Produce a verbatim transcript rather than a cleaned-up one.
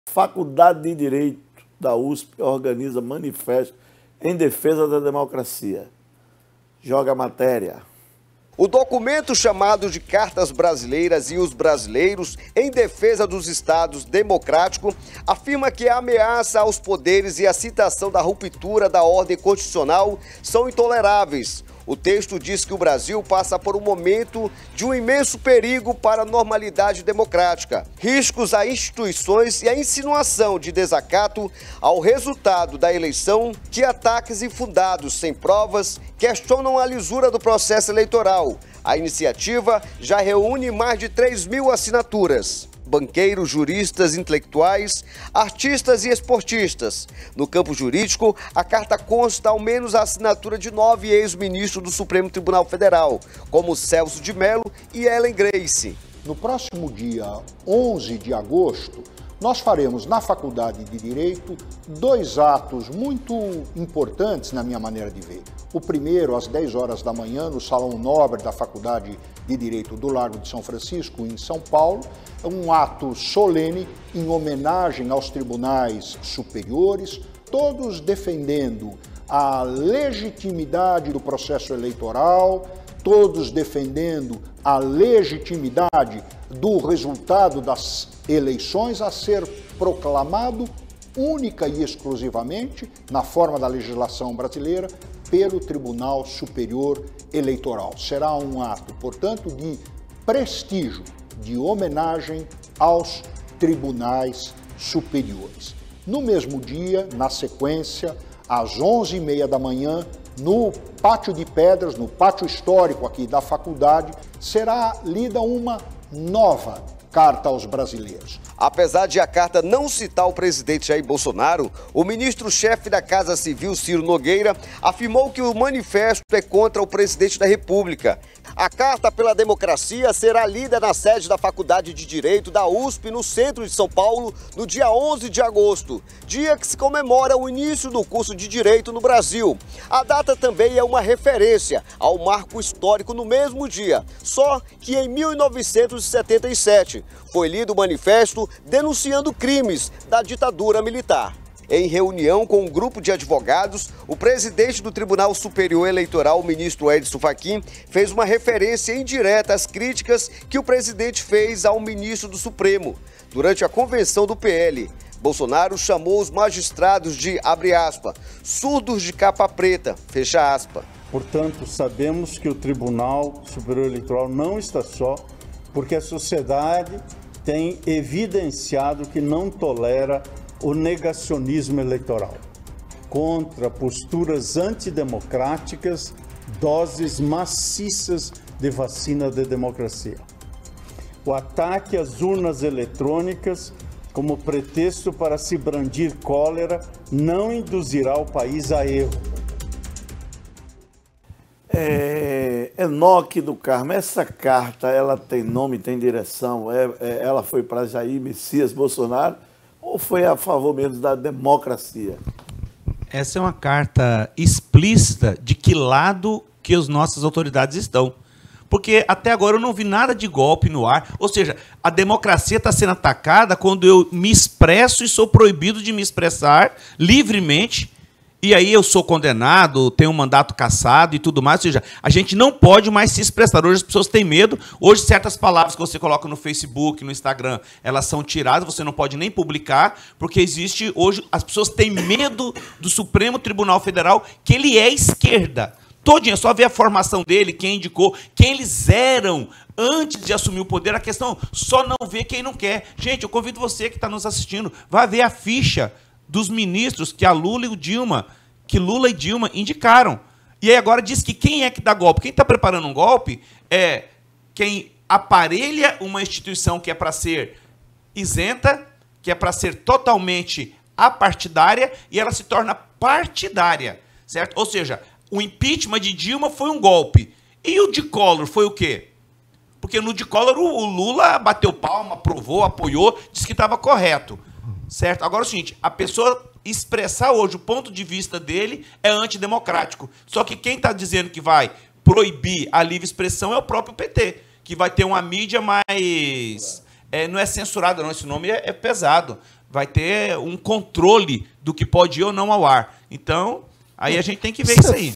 Faculdade de Direito da U S P organiza manifesto em defesa da democracia. Joga a matéria. O documento chamado de Cartas Brasileiras e os Brasileiros em Defesa dos Estados Democráticos afirma que a ameaça aos poderes e a citação da ruptura da ordem constitucional são intoleráveis. O texto diz que o Brasil passa por um momento de um imenso perigo para a normalidade democrática, riscos a instituições e a insinuação de desacato ao resultado da eleição, que ataques infundados sem provas questionam a lisura do processo eleitoral. A iniciativa já reúne mais de três mil assinaturas. Banqueiros, juristas, intelectuais, artistas e esportistas. No campo jurídico, a carta consta ao menos a assinatura de nove ex-ministros do Supremo Tribunal Federal, como Celso de Mello e Ellen Grace. No próximo dia onze de agosto, nós faremos na Faculdade de Direito dois atos muito importantes na minha maneira de ver. O primeiro, às dez horas da manhã, no Salão Nobre da Faculdade de Direito do Largo de São Francisco, em São Paulo, é um ato solene em homenagem aos tribunais superiores, todos defendendo a legitimidade do processo eleitoral, todos defendendo a legitimidade do resultado das eleições a ser proclamado única e exclusivamente, na forma da legislação brasileira, pelo Tribunal Superior Eleitoral. Será um ato, portanto, de prestígio, de homenagem aos tribunais superiores. No mesmo dia, na sequência, às onze e meia da manhã, no Pátio de Pedras, no pátio histórico aqui da faculdade, será lida uma nova Carta aos Brasileiros. Apesar de a carta não citar o presidente Jair Bolsonaro, o ministro-chefe da Casa Civil, Ciro Nogueira, afirmou que o manifesto é contra o presidente da República. A Carta pela Democracia será lida na sede da Faculdade de Direito da U S P, no centro de São Paulo, no dia onze de agosto, dia que se comemora o início do curso de Direito no Brasil. A data também é uma referência ao marco histórico no mesmo dia, só que em mil novecentos e setenta e sete foi lido o manifesto denunciando crimes da ditadura militar. Em reunião com um grupo de advogados, o presidente do Tribunal Superior Eleitoral, o ministro Edson Fachin, fez uma referência indireta às críticas que o presidente fez ao ministro do Supremo. Durante a convenção do P L, Bolsonaro chamou os magistrados de, abre aspas, surdos de capa preta, fecha aspas. Portanto, sabemos que o Tribunal Superior Eleitoral não está só, porque a sociedade tem evidenciado que não tolera o negacionismo eleitoral, contra posturas antidemocráticas, doses maciças de vacina de democracia. O ataque às urnas eletrônicas como pretexto para se brandir cólera não induzirá o país a erro. É, Enoque do Carmo, essa carta, ela tem nome, tem direção, é, é, ela foi para Jair Messias Bolsonaro ou foi a favor mesmo da democracia? Essa é uma carta explícita de que lado que as nossas autoridades estão. Porque até agora eu não vi nada de golpe no ar. Ou seja, a democracia está sendo atacada quando eu me expresso e sou proibido de me expressar livremente. E aí eu sou condenado, tenho um mandato cassado e tudo mais. Ou seja, a gente não pode mais se expressar. Hoje as pessoas têm medo. Hoje certas palavras que você coloca no Facebook, no Instagram, elas são tiradas, você não pode nem publicar, porque existe hoje, as pessoas têm medo do Supremo Tribunal Federal, que ele é esquerda. Todinha, só ver a formação dele, quem indicou, quem eles eram antes de assumir o poder. A questão só não ver quem não quer. Gente, eu convido você que está nos assistindo, vai ver a ficha dos ministros que a Lula e o Dilma, que Lula e Dilma indicaram. E aí agora diz que quem é que dá golpe? Quem está preparando um golpe é quem aparelha uma instituição que é para ser isenta, que é para ser totalmente apartidária, e ela se torna partidária, certo? Ou seja, o impeachment de Dilma foi um golpe. E o de Collor foi o quê? Porque no de Collor o Lula bateu palma, aprovou, apoiou, disse que estava correto. Certo? Agora é o seguinte, a pessoa expressar hoje o ponto de vista dele é antidemocrático. Só que quem está dizendo que vai proibir a livre expressão é o próprio P T, que vai ter uma mídia mais... É, não é censurada, não, esse nome é, é pesado. vai ter um controle do que pode ir ou não ao ar. Então, aí a gente tem que ver isso isso é aí.